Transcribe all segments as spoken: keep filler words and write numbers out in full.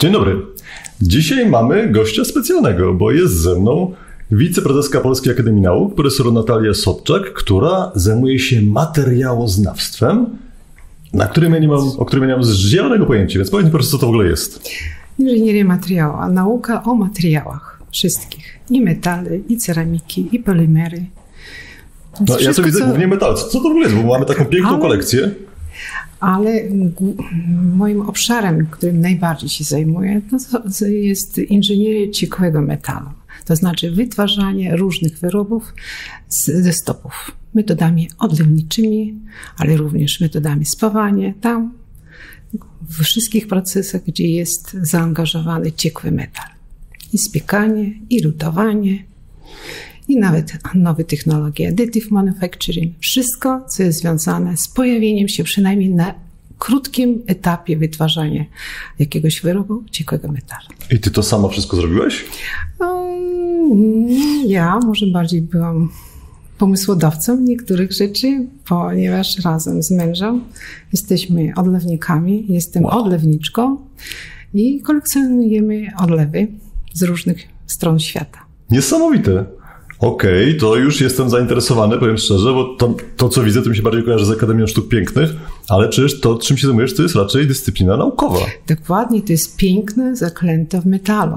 Dzień dobry. Dzisiaj mamy gościa specjalnego, bo jest ze mną wiceprezeska Polskiej Akademii Nauk, profesor Natalia Sobczak, która zajmuje się materiałoznawstwem, na którym ja nie mam, o którym ja nie mam zielonego pojęcia, więc powiedz mi proszę, co to w ogóle jest. Inżynieria materiałowa, nauka o materiałach wszystkich. I metale, i ceramiki, i polimery. No, ja sobie widzę co... głównie metal. Co to w ogóle jest? Bo mamy taką piękną ale, kolekcję. Ale moim obszarem, którym najbardziej się zajmuję, to jest inżynieria ciekłego metalu. To znaczy wytwarzanie różnych wyrobów ze stopów. Metodami odlewniczymi, ale również metodami spawania. Tam w wszystkich procesach, gdzie jest zaangażowany ciekły metal. I spiekanie, i lutowanie, i nawet nowe technologie, additive manufacturing. Wszystko, co jest związane z pojawieniem się przynajmniej na krótkim etapie wytwarzania jakiegoś wyrobu ciekłego metalu. I ty to sama wszystko zrobiłeś? Um, ja może bardziej byłam pomysłodawcą niektórych rzeczy, ponieważ razem z mężem jesteśmy odlewnikami, jestem wow. odlewniczką i kolekcjonujemy odlewy z różnych stron świata. Niesamowite. Okej, okay, to już jestem zainteresowany, powiem szczerze, bo to, to, co widzę, to mi się bardziej kojarzy z Akademią Sztuk Pięknych, ale przecież to, czym się zajmujesz, to jest raczej dyscyplina naukowa. Dokładnie, to jest piękne, zaklęte w metalu.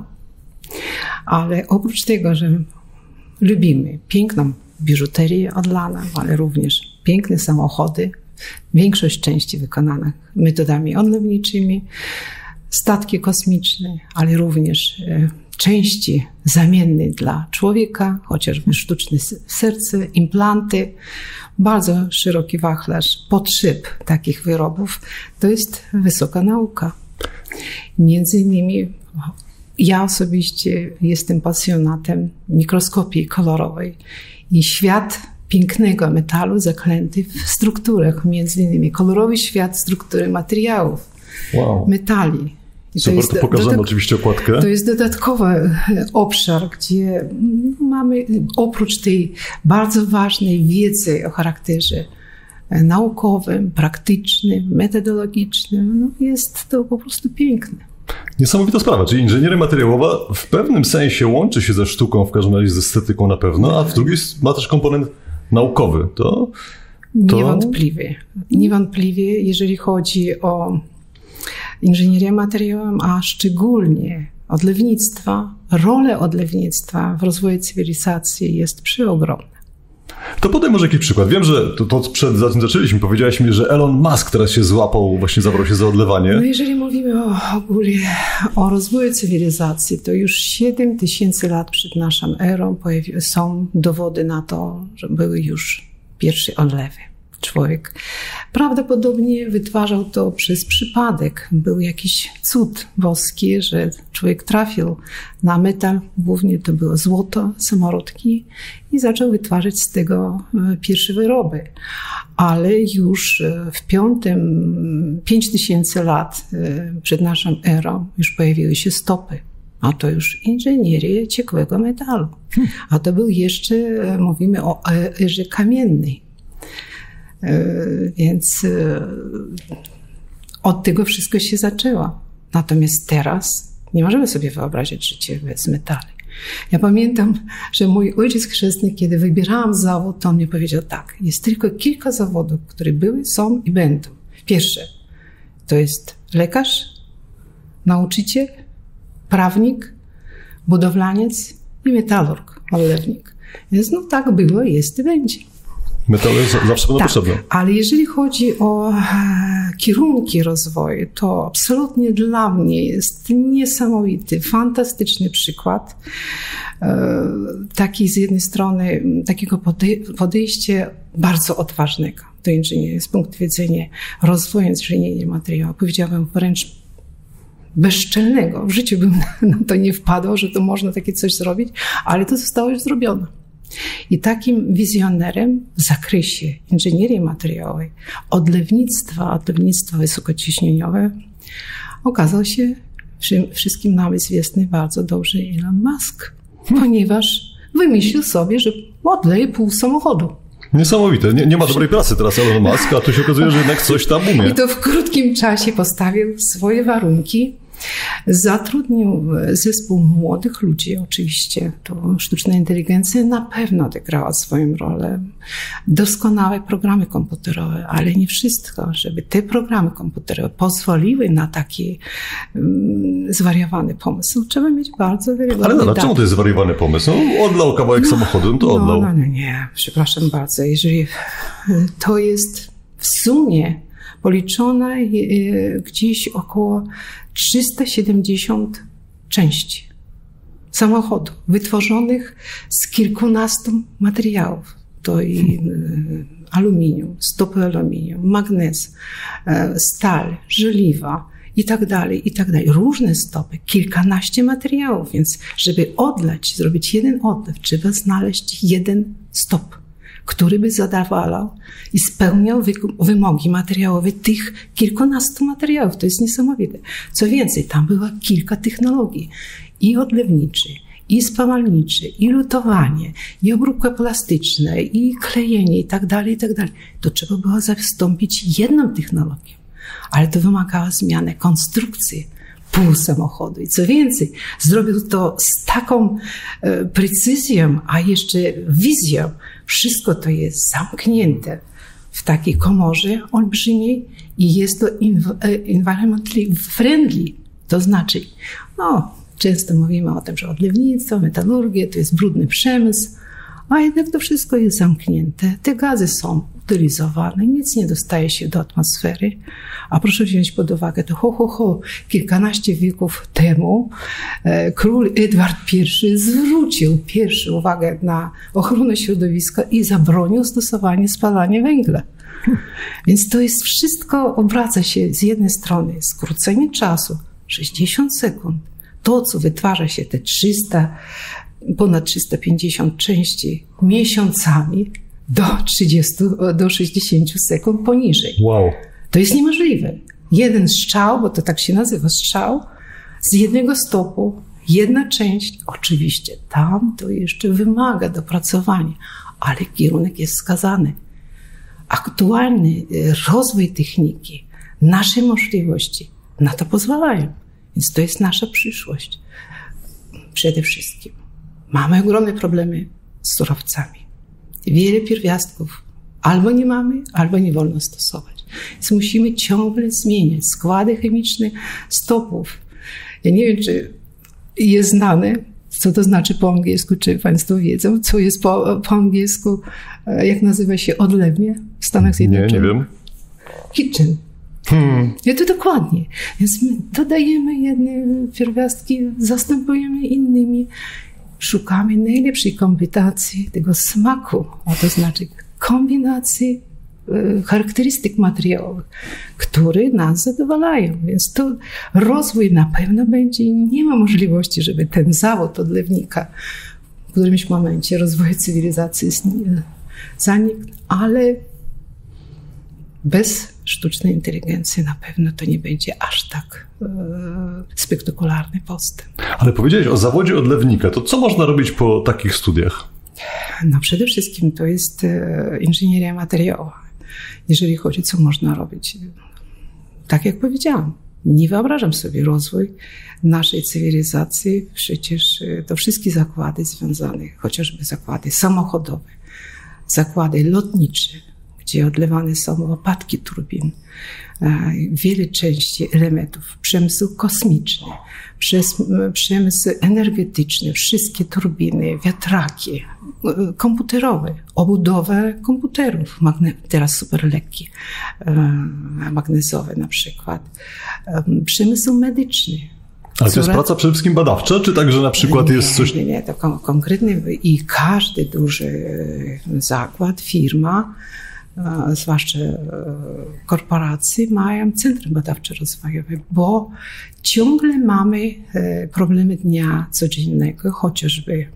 Ale oprócz tego, że lubimy piękną biżuterię odlaną, ale również piękne samochody, większość części wykonanych metodami odlewniczymi, statki kosmiczne, ale również e, części zamienne dla człowieka, chociażby sztuczne serce, implanty, bardzo szeroki wachlarz potrzeb takich wyrobów. To jest wysoka nauka. Między innymi ja osobiście jestem pasjonatem mikroskopii kolorowej i świat pięknego metalu zaklęty w strukturach, między innymi kolorowy świat struktury materiałów, wow. metali. I super, to, jest, to pokażemy dodatk- oczywiście okładkę. To jest dodatkowy obszar, gdzie mamy oprócz tej bardzo ważnej wiedzy o charakterze naukowym, praktycznym, metodologicznym, no jest to po prostu piękne. Niesamowita sprawa, czyli inżynieria materiałowa w pewnym sensie łączy się ze sztuką, w każdym razie z estetyką na pewno, a w drugiej ma też komponent naukowy. To, to... Niewątpliwie. Niewątpliwie, jeżeli chodzi o inżynierię materiałową, a szczególnie odlewnictwa, rolę odlewnictwa w rozwoju cywilizacji jest przeogromna. To podaj może jakiś przykład. Wiem, że to, to przed zanim zaczęliśmy, powiedziałaś mi, że Elon Musk teraz się złapał, właśnie zabrał się za odlewanie. No jeżeli mówimy o, ogólnie o rozwoju cywilizacji, to już siedem tysięcy lat przed naszą erą pojawi- są dowody na to, że były już pierwsze odlewy. Człowiek prawdopodobnie wytwarzał to przez przypadek. Był jakiś cud boski, że człowiek trafił na metal, głównie to było złoto, samorodki i zaczął wytwarzać z tego pierwsze wyroby. Ale już w piątym, pięć tysięcy lat przed naszą erą już pojawiły się stopy. A to już inżynieria ciekłego metalu. A to był jeszcze, mówimy o erze kamiennej. Więc od tego wszystko się zaczęło. Natomiast teraz nie możemy sobie wyobrazić życia bez metali. Ja pamiętam, że mój ojciec chrzestny, kiedy wybierałam zawód, to on mi powiedział tak, jest tylko kilka zawodów, które były, są i będą. Pierwsze to jest lekarz, nauczyciel, prawnik, budowlaniec i metalurg, odlewnik. Więc no tak było, jest i będzie. Metale zawsze będą tak, potrzebne. Ale jeżeli chodzi o kierunki rozwoju, to absolutnie dla mnie jest niesamowity, fantastyczny przykład. Taki z jednej strony takiego podejścia bardzo odważnego do inżynierii z punktu widzenia rozwoju inżynierii materiału. Powiedziałabym wręcz bezczelnego. W życiu bym na to nie wpadła, że to można takie coś zrobić, ale to zostało już zrobione. I takim wizjonerem w zakresie inżynierii materiałowej, odlewnictwa, odlewnictwa wysokociśnieniowe okazał się wszystkim nam известny bardzo dobrze Elon Musk, ponieważ wymyślił sobie, że odleje pół samochodu. Niesamowite. Nie, nie ma dobrej pracy teraz Elon Musk, a tu się okazuje, że jednak coś tam umie. I to w krótkim czasie postawił swoje warunki Zatrudnił zespół młodych ludzi, oczywiście. To sztuczna inteligencja na pewno odegrała swoją rolę. Doskonałe programy komputerowe, ale nie wszystko. Żeby te programy komputerowe pozwoliły na taki um, zwariowany pomysł, trzeba mieć bardzo wiarygodne Ale dane. czemu to jest zwariowany pomysł? No, odlał kawałek no, samochodu, no to odlał. No, no, no nie, przepraszam bardzo. Jeżeli to jest w sumie policzone gdzieś około trzysta siedemdziesiąt części samochodu, wytworzonych z kilkunastu materiałów. To i aluminium, stopy aluminium, magnez, stal, żeliwa i tak dalej, i tak dalej. Różne stopy, kilkanaście materiałów, więc żeby odlać, zrobić jeden odlew, trzeba znaleźć jeden stop, który by zadawalał i spełniał wymogi materiałowe tych kilkunastu materiałów. To jest niesamowite. Co więcej, tam było kilka technologii. I odlewniczy, i spawalniczy, i lutowanie, i obróbka plastyczna, i klejenie, i tak dalej, i tak dalej. To trzeba było zastąpić jedną technologią. Ale to wymagało zmiany konstrukcji pół samochodu. I co więcej, zrobił to z taką e, precyzją, a jeszcze wizją. Wszystko to jest zamknięte w takiej komorze olbrzymiej i jest to environmentally friendly. To znaczy, no, często mówimy o tym, że odlewnictwo, metalurgia to jest brudny przemysł, a jednak to wszystko jest zamknięte. Te gazy są utylizowane, nic nie dostaje się do atmosfery. A proszę wziąć pod uwagę, to ho, ho, ho, kilkanaście wieków temu e, król Edward Pierwszy zwrócił pierwszy uwagę na ochronę środowiska i zabronił stosowanie spalania węgla. Więc to jest wszystko, obraca się z jednej strony skrócenie czasu, sześćdziesiąt sekund, to co wytwarza się te trzysta, ponad trzysta pięćdziesiąt części miesiącami do trzydziestu, do sześćdziesięciu sekund poniżej. Wow. To jest niemożliwe. Jeden strzał, bo to tak się nazywa strzał, z jednego stopu, jedna część, oczywiście tam to jeszcze wymaga dopracowania, ale kierunek jest wskazany. Aktualny rozwój techniki, nasze możliwości na to pozwalają. Więc to jest nasza przyszłość. Przede wszystkim mamy ogromne problemy z surowcami. Wiele pierwiastków albo nie mamy, albo nie wolno stosować. Więc musimy ciągle zmieniać składy chemiczne stopów. Ja nie wiem, czy jest znane, co to znaczy po angielsku, czy Państwo wiedzą, co jest po, po angielsku, jak nazywa się odlewnie w Stanach Zjednoczonych. Nie, nie wiem. Kitchen. Hmm. Ja to dokładnie. Więc my dodajemy jedne pierwiastki, zastępujemy innymi. Szukamy najlepszej kombinacji tego smaku, a to znaczy kombinacji e, charakterystyk materiałowych, które nas zadowalają. Więc to rozwój na pewno będzie. Nie ma możliwości, żeby ten zawód odlewnika w którymś momencie rozwoju cywilizacji zanikł, ale bez sztucznej inteligencji na pewno to nie będzie aż tak e, spektakularny postęp. Ale powiedziałeś o zawodzie odlewnika. To co można robić po takich studiach? No przede wszystkim to jest e, inżynieria materiałowa. Jeżeli chodzi, co można robić. Tak jak powiedziałam, nie wyobrażam sobie rozwój naszej cywilizacji. Przecież to wszystkie zakłady związane, chociażby zakłady samochodowe, zakłady lotnicze, gdzie odlewane są opadki turbin, wiele części elementów, przemysł kosmiczny, przemysł energetyczny, wszystkie turbiny, wiatraki, komputerowe, obudowa komputerów, teraz super lekkie, magnezowe na przykład, przemysł medyczny. Ale to jest praca przede wszystkim badawcza, czy także na przykład nie, jest coś... Nie, nie, to kon- konkretny i każdy duży zakład, firma, zwłaszcza korporacje, mają centrum badawczo-rozwojowe, bo ciągle mamy problemy dnia codziennego, chociażby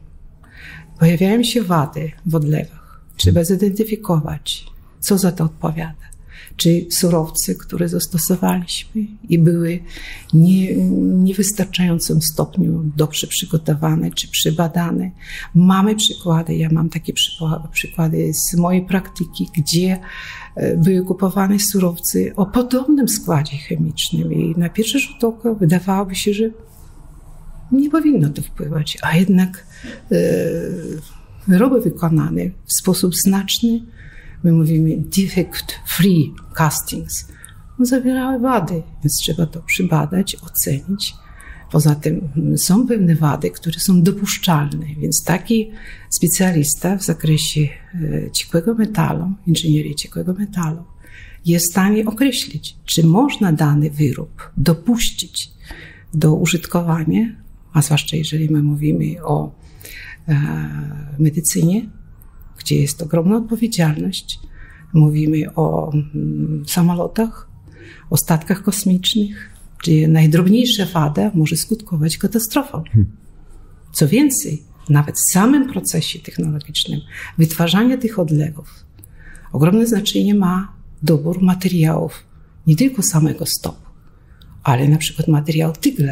pojawiają się wady w odlewach. Trzeba zidentyfikować, co za to odpowiada. czy surowce, które zastosowaliśmy i były nie, niewystarczającym stopniu dobrze przygotowane czy przebadane. Mamy przykłady, ja mam takie przykłady z mojej praktyki, gdzie były kupowane surowce o podobnym składzie chemicznym i na pierwszy rzut oka wydawałoby się, że nie powinno to wpływać, a jednak e, wyroby wykonane w sposób znaczny, my mówimy defect-free castings, zawierały wady, więc trzeba to przybadać, ocenić. Poza tym są pewne wady, które są dopuszczalne, więc taki specjalista w zakresie ciekłego metalu, inżynierii ciekłego metalu, jest w stanie określić, czy można dany wyrób dopuścić do użytkowania, a zwłaszcza jeżeli my mówimy o e, medycynie, gdzie jest ogromna odpowiedzialność. Mówimy o mm, samolotach, o statkach kosmicznych, gdzie najdrobniejsza wada może skutkować katastrofą. Co więcej, nawet w samym procesie technologicznym wytwarzania tych odlewów ogromne znaczenie ma dobór materiałów, nie tylko samego stopu, ale na przykład materiał tygla.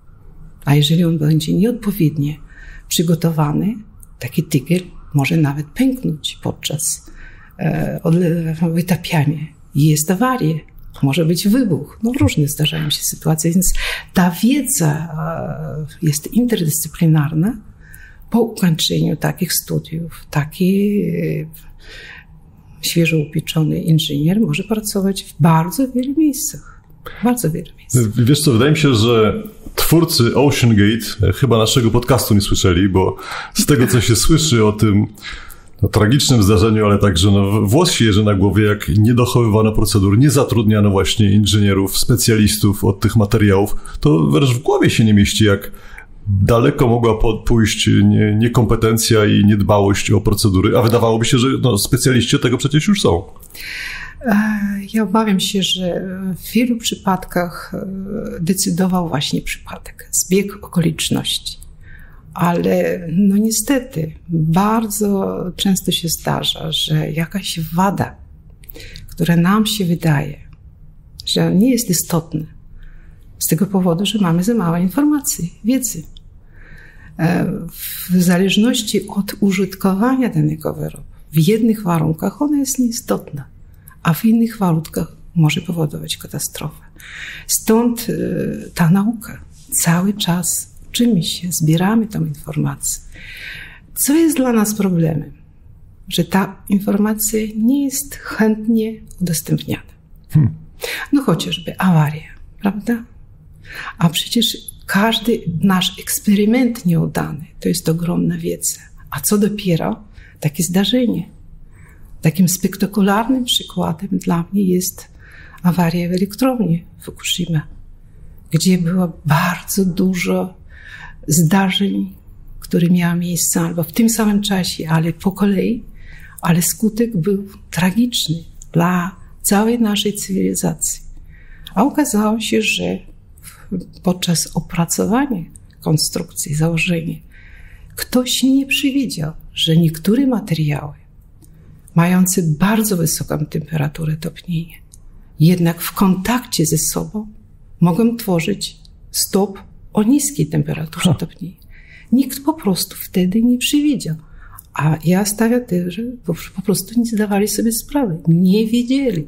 A jeżeli on będzie nieodpowiednio przygotowany, taki tygiel może nawet pęknąć podczas e, wytapiania. Jest awaria, może być wybuch. No różne zdarzają się sytuacje, więc ta wiedza e, jest interdyscyplinarna. Po ukończeniu takich studiów, taki e, świeżo upieczony inżynier może pracować w bardzo wielu miejscach. Bardzo wielu miejscach. Wiesz co, wydaje mi się, że twórcy Ocean Gate chyba naszego podcastu nie słyszeli, bo z tego, co się słyszy o tym no, tragicznym zdarzeniu, ale także no, włos się jeży na głowie, jak nie dochowywano procedur, nie zatrudniano właśnie inżynierów, specjalistów od tych materiałów, to wręcz w głowie się nie mieści, jak daleko mogła pójść nie, niekompetencja i niedbałość o procedury, a wydawałoby się, że no, specjaliści od tego przecież już są. Ja obawiam się, że w wielu przypadkach decydował właśnie przypadek, zbieg okoliczności. Ale no niestety bardzo często się zdarza, że jakaś wada, która nam się wydaje, że nie jest istotna, z tego powodu, że mamy za mało informacji, wiedzy. W zależności od użytkowania danego wyrobu, w jednych warunkach ona jest nieistotna, a w innych warunkach może powodować katastrofę. Stąd ta nauka. Cały czas uczymy się, zbieramy tą informację. Co jest dla nas problemem? Że ta informacja nie jest chętnie udostępniana. Hmm. No chociażby awaria, prawda? A przecież każdy nasz eksperyment nieudany to jest ogromna wiedza. A co dopiero takie zdarzenie. Takim spektakularnym przykładem dla mnie jest awaria w elektrowni Fukushima, gdzie było bardzo dużo zdarzeń, które miały miejsce albo w tym samym czasie, ale po kolei, ale skutek był tragiczny dla całej naszej cywilizacji. A okazało się, że podczas opracowania konstrukcji, założenia, ktoś nie przewidział, że niektóre materiały mające bardzo wysoką temperaturę topnienia, jednak w kontakcie ze sobą mogą tworzyć stop o niskiej temperaturze topnienia. Nikt po prostu wtedy nie przewidział. A ja stawiam też, że po prostu nie zdawali sobie sprawy, nie wiedzieli.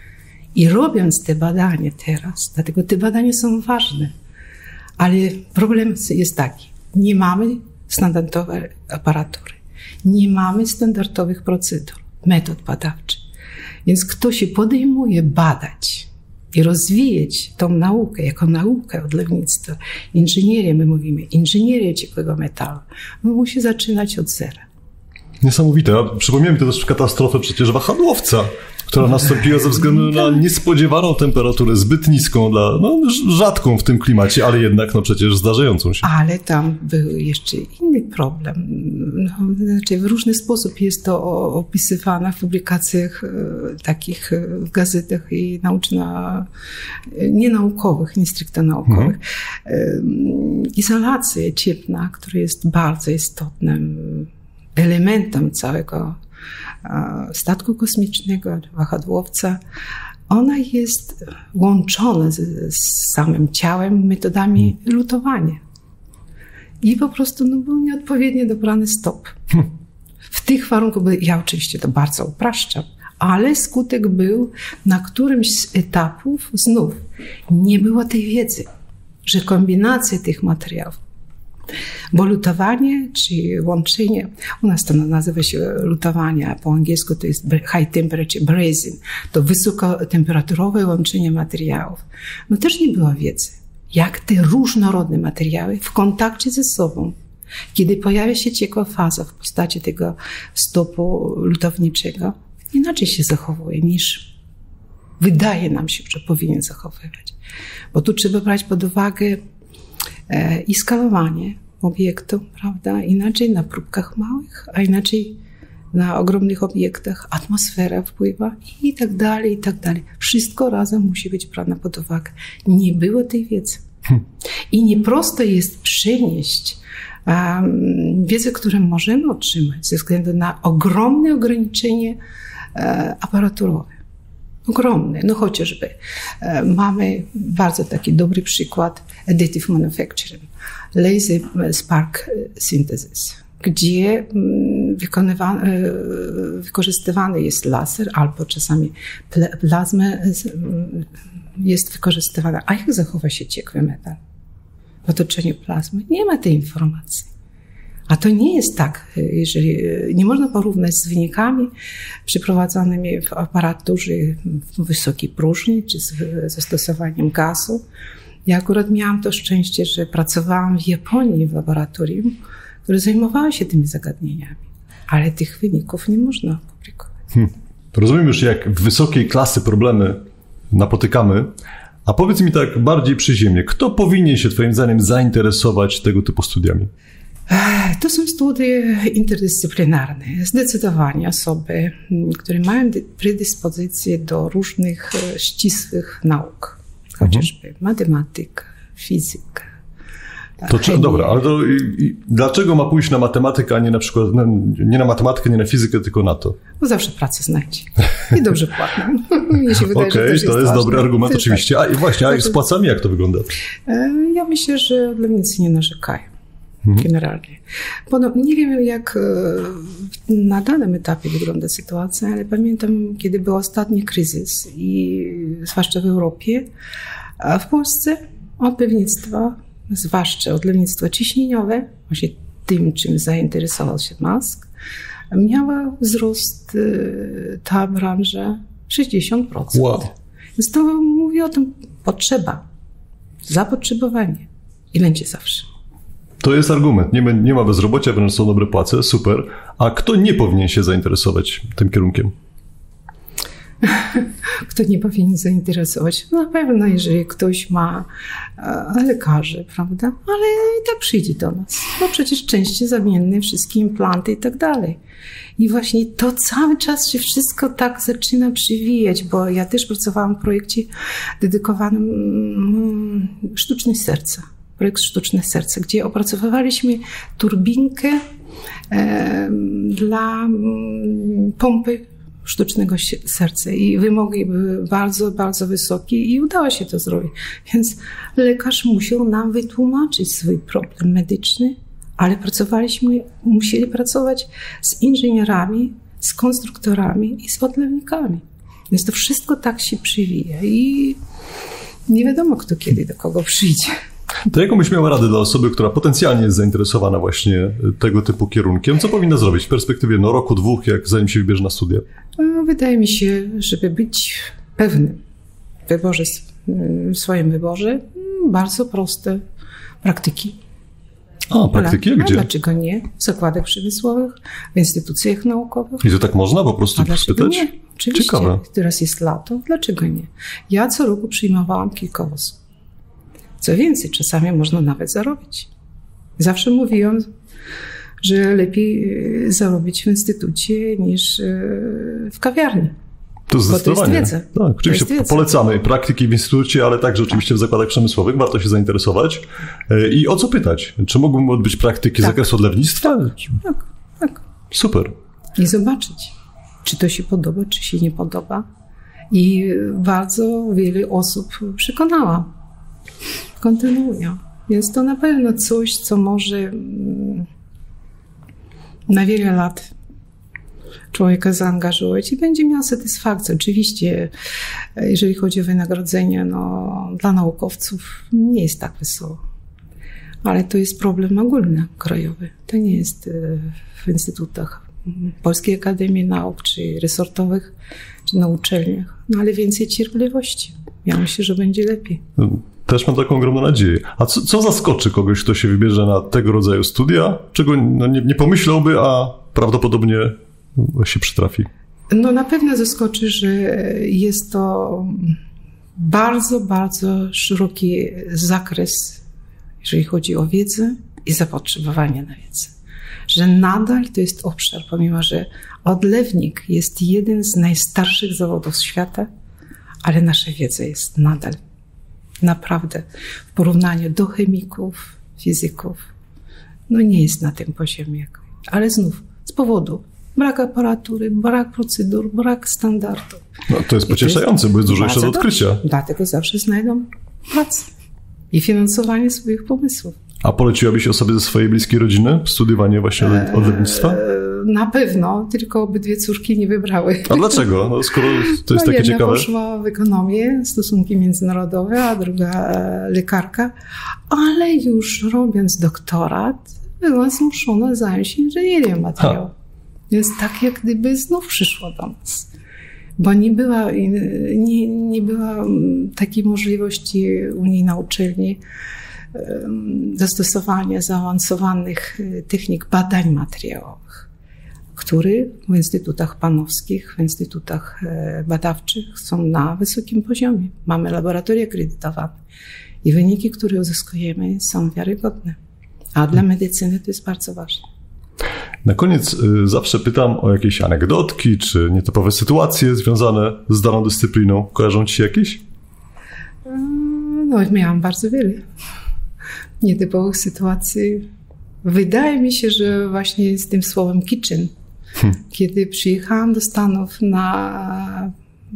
I robiąc te badania teraz, dlatego te badania są ważne, ale problem jest taki, nie mamy standardowej aparatury, nie mamy standardowych procedur, metod badawczych. Więc kto się podejmuje badać i rozwijać tą naukę jako naukę odlewnictwa, inżynierię, my mówimy, inżynierię ciekłego metalu, no musi zaczynać od zera. Niesamowite. Przypomniałem mi to też katastrofę przecież wahadłowca, która nastąpiła ze względu na niespodziewaną temperaturę, zbyt niską, dla, no, rzadką w tym klimacie, ale jednak no, przecież zdarzającą się. Ale tam był jeszcze inny problem. No, znaczy w różny sposób jest to opisywane w publikacjach takich w gazetach i nauczno, nie naukowych, nie stricte naukowych. Mhm. Izolacja cieplna, która jest bardzo istotnym elementem całego statku kosmicznego, wahadłowca, ona jest łączona z, z samym ciałem metodami lutowania. I po prostu no, był nieodpowiednio dobrany stop. W tych warunkach, ja oczywiście to bardzo upraszczam, ale skutek był na którymś z etapów znów nie było tej wiedzy, że kombinacja tych materiałów, bo lutowanie czy łączenie, u nas to nazywa się lutowanie, a po angielsku to jest high temperature brazing, to wysokotemperaturowe łączenie materiałów. No też nie było wiedzy, jak te różnorodne materiały w kontakcie ze sobą, kiedy pojawia się ciekła faza w postaci tego stopu lutowniczego, inaczej się zachowuje niż wydaje nam się, że powinien zachowywać. Bo tu trzeba brać pod uwagę e, i skalowanie obiektu, prawda? Inaczej na próbkach małych, a inaczej na ogromnych obiektach, atmosfera wpływa i tak dalej, i tak dalej. Wszystko razem musi być brane pod uwagę. Nie było tej wiedzy. Hmm. I nieprosto jest przenieść um, wiedzę, którą możemy otrzymać ze względu na ogromne ograniczenie um, aparaturowe. Ogromne. No chociażby um, mamy bardzo taki dobry przykład additive manufacturing, laser spark synthesis, gdzie wykorzystywany jest laser albo czasami plazma jest wykorzystywana. A jak zachowa się ciekły metal w otoczeniu plazmy? Nie ma tej informacji. A to nie jest tak, jeżeli nie można porównać z wynikami przeprowadzanymi w aparaturze w wysokiej próżni czy z zastosowaniem gazu. Ja akurat miałam to szczęście, że pracowałam w Japonii w laboratorium, które zajmowało się tymi zagadnieniami, ale tych wyników nie można publikować. Hmm. Rozumiem już, jak wysokiej klasy problemy napotykamy, a powiedz mi tak bardziej przyziemnie, kto powinien się twoim zdaniem zainteresować tego typu studiami? To są studia interdyscyplinarne. Zdecydowanie osoby, które mają predyspozycje do różnych ścisłych nauk, chociażby mhm. matematyka, fizyka. To czy, dobra, ale to i, i, dlaczego ma pójść na matematykę, a nie na przykład no, nie na matematykę, nie na fizykę, tylko na to? Bo zawsze pracę znajdzie. I dobrze płatną. Okej, okay, to jest, jest dobry argument, to oczywiście. Tak. A i właśnie, a z płacami jak to wygląda? Ja myślę, że odlewnicy nie narzekają. Mhm. Generalnie. Bo no, nie wiem, jak na danym etapie wygląda sytuacja, ale pamiętam, kiedy był ostatni kryzys, i zwłaszcza w Europie, a w Polsce odlewnictwa, zwłaszcza odlewnictwo ciśnieniowe, właśnie tym, czym zainteresował się Musk, miała wzrost ta branża sześćdziesiąt procent. Wow. Więc to mówi o tym potrzeba, zapotrzebowanie i będzie zawsze. To jest argument. Nie ma, nie ma bezrobocia, wręcz są dobre płace, super. A kto nie powinien się zainteresować tym kierunkiem? Kto nie powinien zainteresować? No na pewno, jeżeli ktoś ma e, lekarzy, prawda? Ale i tak przyjdzie do nas. Bo przecież części zamienne, wszystkie implanty i tak dalej. I właśnie to cały czas się wszystko tak zaczyna przywijać, bo ja też pracowałam w projekcie dedykowanym mm, sztucznej serca. Projekt Sztuczne Serce, gdzie opracowywaliśmy turbinkę e, dla m, pompy sztucznego serca i wymogi były bardzo, bardzo wysokie i udało się to zrobić. Więc lekarz musiał nam wytłumaczyć swój problem medyczny, ale pracowaliśmy, musieli pracować z inżynierami, z konstruktorami i z odlewnikami. Więc to wszystko tak się przywija i nie wiadomo, kto kiedy do kogo przyjdzie. To jaką byś miała radę dla osoby, która potencjalnie jest zainteresowana właśnie tego typu kierunkiem? Co powinna zrobić w perspektywie no, roku, dwóch, jak zanim się wybierze na studia? Wydaje mi się, żeby być pewnym w wyborze, w swoim wyborze, bardzo proste praktyki. A, praktyki? Ale, gdzie? Dlaczego nie? W zakładach przemysłowych, w instytucjach naukowych. I to tak można po prostu spytać? Nie? Oczywiście. Ciekawe. Teraz jest lato. Dlaczego nie? Ja co roku przyjmowałam kilka osób. Co więcej, czasami można nawet zarobić. Zawsze mówiłam, że lepiej zarobić w instytucie niż w kawiarni. To zdecydowanie. To jest wiedza. Tak, oczywiście to jest polecamy praktyki w instytucie, ale także oczywiście w zakładach przemysłowych. Warto się zainteresować. I o co pytać? Czy mógłbym odbyć praktyki z tak. zakresu odlewnictwa? Tak, tak, tak. Super. i zobaczyć, czy to się podoba, czy się nie podoba. I bardzo wiele osób przekonała. Kontynuują. Więc to na pewno coś, co może na wiele lat człowieka zaangażować i będzie miał satysfakcję. Oczywiście, jeżeli chodzi o wynagrodzenie, no, dla naukowców nie jest tak wesoło. Ale to jest problem ogólny, krajowy. To nie jest w instytutach Polskiej Akademii Nauk, czy resortowych, czy na uczelniach. No ale więcej cierpliwości. Ja myślę, że będzie lepiej. Też mam taką ogromną nadzieję. A co, co zaskoczy kogoś, kto się wybierze na tego rodzaju studia, czego no, nie, nie pomyślałby, a prawdopodobnie się przytrafi? No na pewno zaskoczy, że jest to bardzo, bardzo szeroki zakres, jeżeli chodzi o wiedzę i zapotrzebowanie na wiedzę. Że nadal to jest obszar, pomimo że odlewnik jest jeden z najstarszych zawodów świata, ale nasza wiedza jest nadal naprawdę w porównaniu do chemików, fizyków, no nie jest na tym poziomie. Ale znów z powodu braku aparatury, brak procedur, brak standardów. No to jest pocieszające, jest bo jest dużo jeszcze do odkrycia. Dobrze. Dlatego zawsze znajdą pracę i finansowanie swoich pomysłów. A poleciłabyś osobie ze swojej bliskiej rodziny studiowanie właśnie odlewnictwa? Na pewno, tylko obydwie córki nie wybrały. A dlaczego? No, skoro to jest no, takie jedna ciekawe. Poszła w ekonomię, stosunki międzynarodowe, a druga lekarka, ale już robiąc doktorat, była zmuszona zająć się inżynierią materiału. Więc tak jak gdyby znów przyszła do nas. Bo nie była, nie, nie była takiej możliwości u niej na uczelni zastosowania zaawansowanych technik badań materiałowych, które w instytutach panowskich, w instytutach badawczych są na wysokim poziomie. Mamy laboratoria akredytowane i wyniki, które uzyskujemy, są wiarygodne. A dla medycyny to jest bardzo ważne. Na koniec zawsze pytam o jakieś anegdotki, czy nietypowe sytuacje związane z daną dyscypliną. Kojarzą ci się jakieś? No, miałam bardzo wiele nietypowych sytuacji. Wydaje mi się, że właśnie z tym słowem kitchen. Hmm. Kiedy przyjechałam do Stanów na,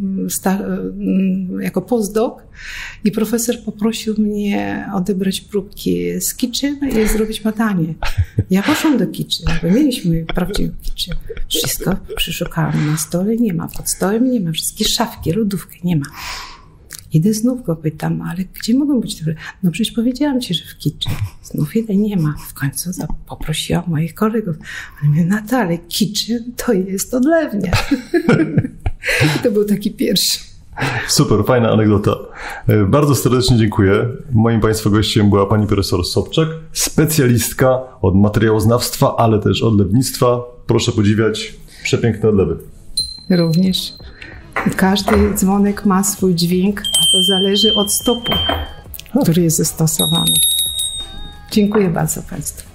jako postdoc i profesor poprosił mnie odebrać próbki z kitchen i zrobić badanie. Ja poszłam do kitchen, bo mieliśmy prawdziwy kitchen. Wszystko przeszukałam na stole, nie ma. Pod stołem nie ma. Wszystkie szafki, lodówki nie ma. Idę znów go pytam, ale gdzie mogą być te... No przecież powiedziałam ci, że w kitchen. Znów idę, nie ma. W końcu poprosiłam moich kolegów. Ale mówię, Natalia, kitchen to jest odlewnia. To był taki pierwszy. Super, fajna anegdota. Bardzo serdecznie dziękuję. Moim Państwa gościem była pani profesor Sobczak, specjalistka od materiałoznawstwa, ale też odlewnictwa. Proszę podziwiać przepiękne odlewy. Również. Każdy dzwonek ma swój dźwięk, a to zależy od stopu, który jest zastosowany. Dziękuję bardzo Państwu.